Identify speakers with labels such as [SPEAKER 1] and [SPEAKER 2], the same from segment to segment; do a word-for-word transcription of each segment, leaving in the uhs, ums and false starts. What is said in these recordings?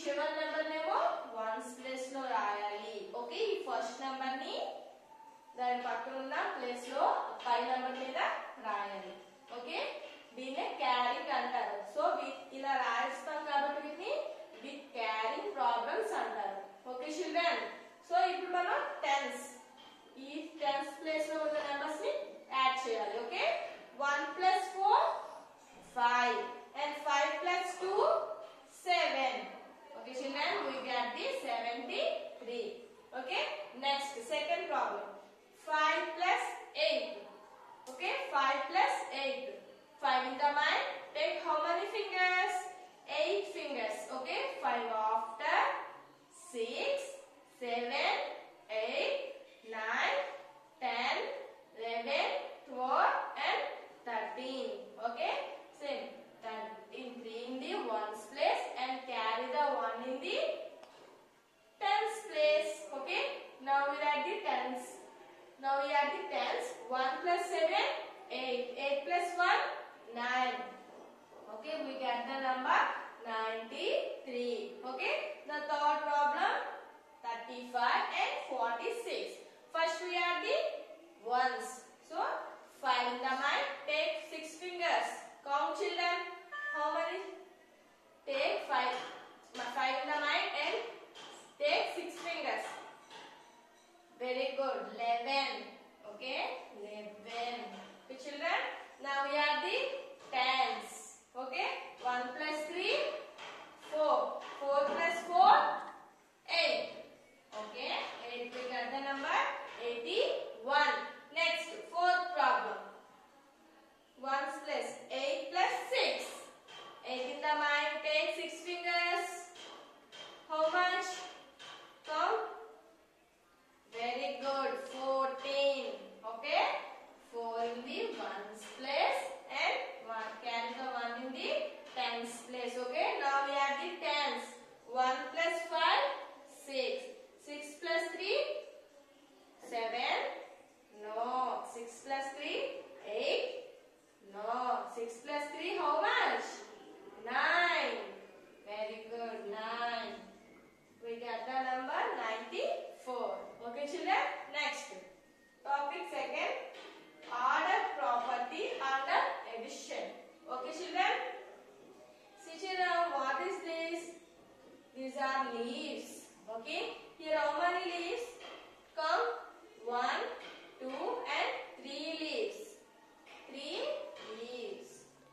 [SPEAKER 1] చివరి నెంబర్ నేమో ones place లో రాయాలి. ఓకే, ఈ ఫస్ట్ నెంబర్ ని దాని పక్కన ఉన్న ప్లేస్ లో పై నెంబర్ మీద రాయాలి. ఓకే, దీన్నే క్యారింగ్ అంటారు. సో ఇలా రాయిస్తాం కాబట్టి వీటిని బిగ్ క్యారింగ్ ప్రాబ్లమ్స్ అంటారు. ఓకే చిల్డ్రన్, సో ఇప్పుడు మనం టెన్స్ ఈ టెన్స్ ప్లేస్ లో ఉన్న నెంబర్స్ ని యాడ్ చేయాలి. Okay, one plus four five and five plus two seven. Okay children, we get the seventy-three. Okay, next second problem, five plus eight. Okay, five plus eight. five in the mind, take how many fingers? eight fingers. Okay, five after six, seven, eight, nine, ten, eleven, twelve and thirteen. Okay, same. thirteen, three in the ones place and carry the one in the tens place. Okay, now we write the tens. Now we add the tens. one plus seven, eight. eight plus one, nine. Okay, we get the number ninety-three. Okay, the third problem, thirty-five and forty-six. First we add the ones. So five in the mind, take six fingers. Count children, how many? Take five. five in the mind and take six fingers. Very good. eleven. Okay, eleven. Okay children, now we add the tens. Okay, one plus three, four. four plus four, eight. Okay, eight we got the number eighty-one. Next, fourth problem. ones plus eight plus six. eight in the mind, take six fingers. How much? Count. Very good. fourteen. Okay, four in the ones place and one carry the one in the tens place. Okay, now we add the tens. one plus five, six. six plus three, seven. No. six plus three, eight. No. six plus three, how much? nine. Very good. nine. We got the number ninety-four. Okay children, next topic second, order property under addition. Okay children, see children, what is this? These are leaves. Okay, here how many leaves come? one, two and three leaves. three leaves.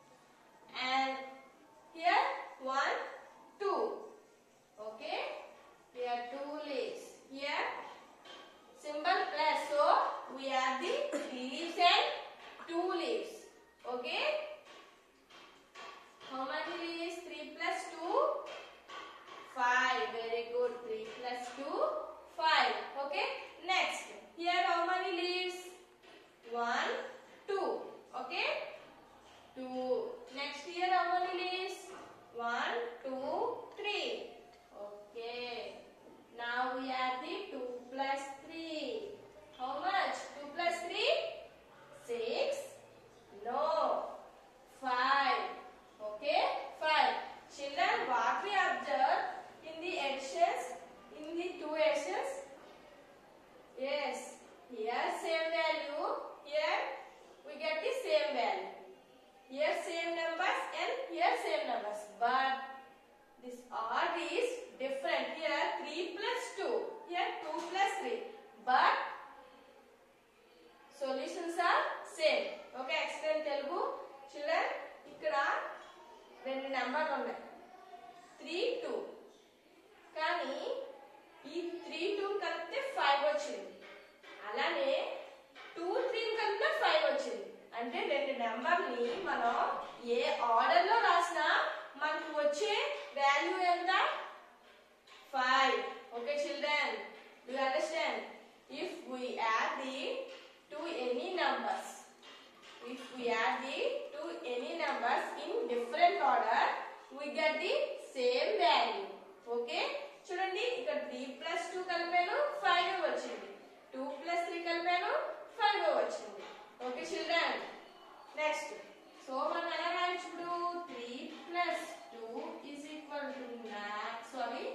[SPEAKER 1] And here one, two. Okay, here two leaves. Here symbol plus, so we add the three leaves and two leaves. Okay, how many leaves? three plus two, five. Very good. three plus two, five. Okay, next here how many leaves? one, two. Okay, two. Next here how many leaves? one, two, three. Okay, now we add the two plus three. How much? two plus three, six. No. five. Okay, five. Children, what we observe in the additions, in the two additions? Yes, here same value, here we get the same value. Here same numbers and here same numbers, but this odd is different. Here three plus two, here two plus three, but solutions are same. Okay, explain Telugu. Children, ikkada rendu numbers unnai, three, two. Kani ee three, two kalipte five vachindi. Alane two, three kalipte five vachindi. అంటే రెండు number ని మనం ఏ order లో రాసినా మనకు వచ్చే value ఎంత? five. Okay children, do you understand? If we add the to any numbers, if we add the to any numbers in different order, we get the same value. Okay, చూడండి ఇక్కడ three plus two కలిపాను five వచ్చింది, two plus three కలిపాను five వచ్చింది. Okay children, next, so మనం ఎలా రాయొచ్చు? three plus two is equal to nine, sorry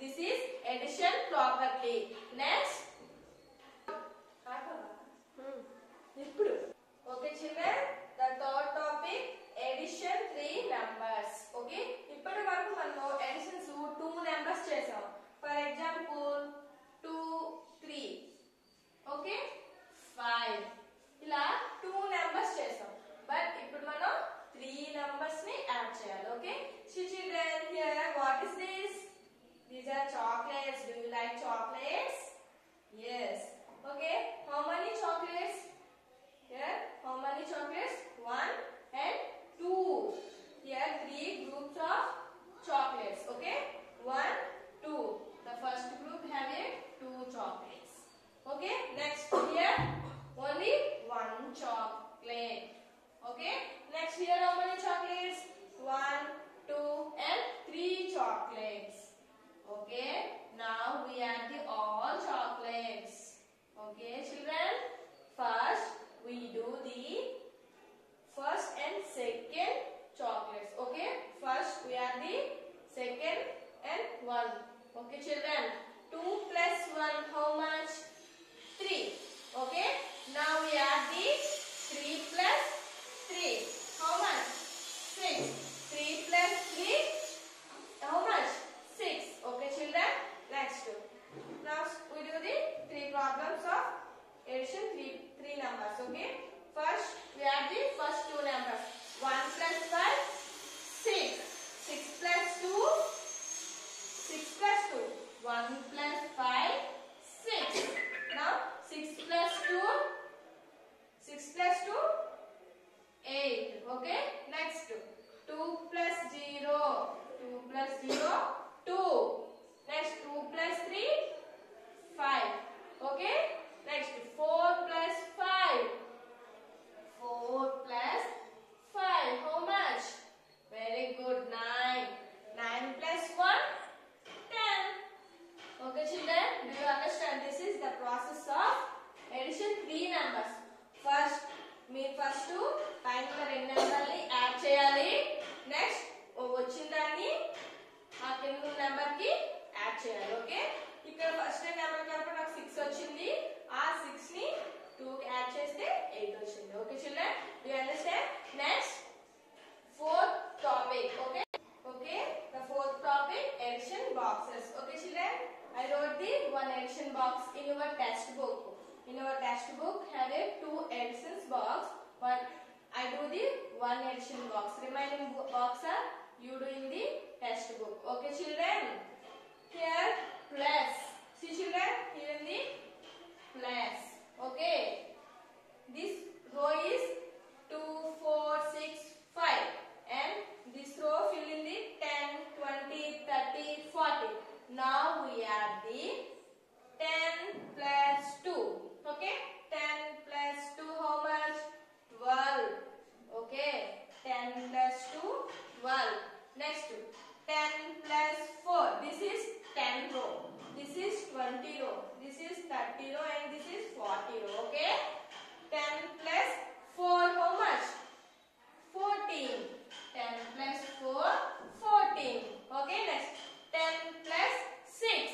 [SPEAKER 1] This is addition properly. Next. Okay children, the third topic, addition three numbers. Okay, ఇప్పటి వరకు మనం additions two numbers చేసాం. For example, two, three. Okay, five. ఇలా two numbers చేసాం. But ఇప్పుడు మనం three numbers ని add చేయాలి. Okay, so children, here what is this? These are chocolates. Do you like chocolates? Yes. Okay, how many chocolates? Here, how many chocolates? One and two. Here, three groups of chocolates. Okay, one, two. The first group having two chocolates. Okay, next here only one chocolate. Okay, next here how many chocolates? One, two, and three chocolates. Okay, now we add the all chocolates. Okay, children, first we do the first and second chocolates. Okay, first we add the second and one. Okay children, two plus one how much? three. Okay, now we add the three plus three. How much? six. three plus three how much? six. Okay children, next. Now we do the three problems of addition, three three numbers. Okay, first we add the first two numbers. one plus five, six. six plus two, six plus two. one plus five, six. Now six plus two, six plus two, eight. Okay, next. two plus zero, two plus zero, two. Next, two plus three, five. Okay, next four plus five, four plus five how much? Very good, nine. nine plus one, ten. Okay children, do you understand? This is the process of addition three numbers. First మీ first పైన రెండు నెంబర్ని add చేయాలి. Next వచ్చిన దాన్ని ఆ కింద number కి యాడ్ చేయాలి. ఓకే, ఇక్కడ ఫస్ట్ నెంబర్ కాబట్టి నాకు సిక్స్ వచ్చింది. ఆ సిక్స్ ని టూ కి యాడ్ చేస్తే ఎయిట్ వచ్చింది. Okay children, do you understand? Next fourth topic. Okay okay the fourth topic, addition boxes. Okay children, I wrote the one addition box in your textbook. In our textbook have a two additions box, but I do the one addition box. Remaining box are you do in the textbook. Okay children, here plus. See children, here in the plus. Okay, this row is two, four, six, five, and this row fill in the ten, twenty, thirty, forty. Now we add the ten plus two. Okay, ten plus two how much? twelve. Okay, ten plus two, twelve. Next, ten plus four. This is ten row. This is twenty row. This is thirty row, and this is forty row. Okay, ten plus four how much? fourteen. ten plus four, fourteen. Okay, next, ten plus six.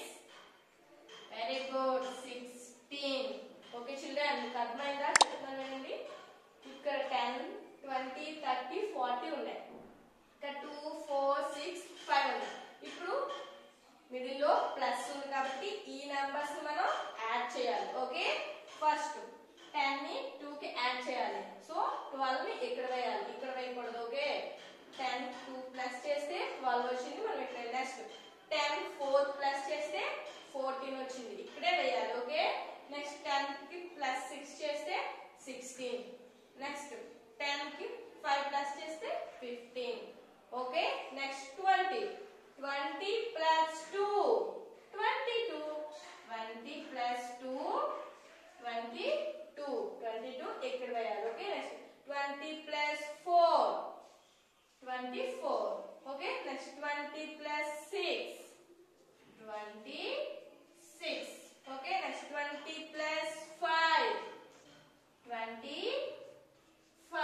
[SPEAKER 1] Very good, sixteen. Okay children, మీకు అర్థమైందా? చెప్తున్నాను వినండి. ఇక్కడ ten, twenty, thirty, forty ఉన్నాయి. ఇక్కడ two, four, six, five ఉన్నాయి. ఇప్పుడు middle లో ప్లస్ ఉంది కాబట్టి ఈ నెంబర్స్ మనం యాడ్ చేయాలి. ఓకే, ఫస్ట్ టెన్ ని టూ కి యాడ్ చేయాలి. సో ట్వెల్వ్ ని ఇక్కడ వేయాలి, ఇక్కడ వేయకూడదు. ఓకే, టెన్ టూ ప్లస్ చేస్తే ట్వెల్వ్ వచ్చింది, మనం ఇక్కడ. నెక్స్ట్ టెన్ ఫోర్ ప్లస్ చేస్తే ఫోర్టీన్ వచ్చింది, ఇక్కడే వేయాలి. ఓకే, నెక్స్ట్ టెన్ కి ప్లస్ సిక్స్ చేస్తే సిక్స్టీన్. నెక్స్ట్ టెన్ కి ఫైవ్ ప్లస్ చేస్తే fifteen. Okay, next twenty. Twenty plus two, twenty two. Twenty plus two, twenty two. Twenty two ఇక్కడ వేయాలి. Okay, next twenty plus four, twenty four. Okay, next twenty plus six, twenty six. Okay, next twenty plus five, twenty-five.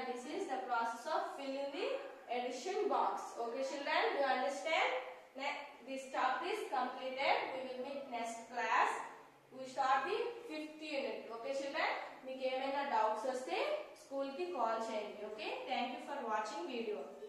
[SPEAKER 1] that this is the process of filling the addition box. Okay children, do you understand? Next, this chapter is completed. We will meet next class. We start the fifth unit. Okay children, మీకు ఏమైనా doubts వస్తే school కి call చేయండి. Okay, thank you for watching video.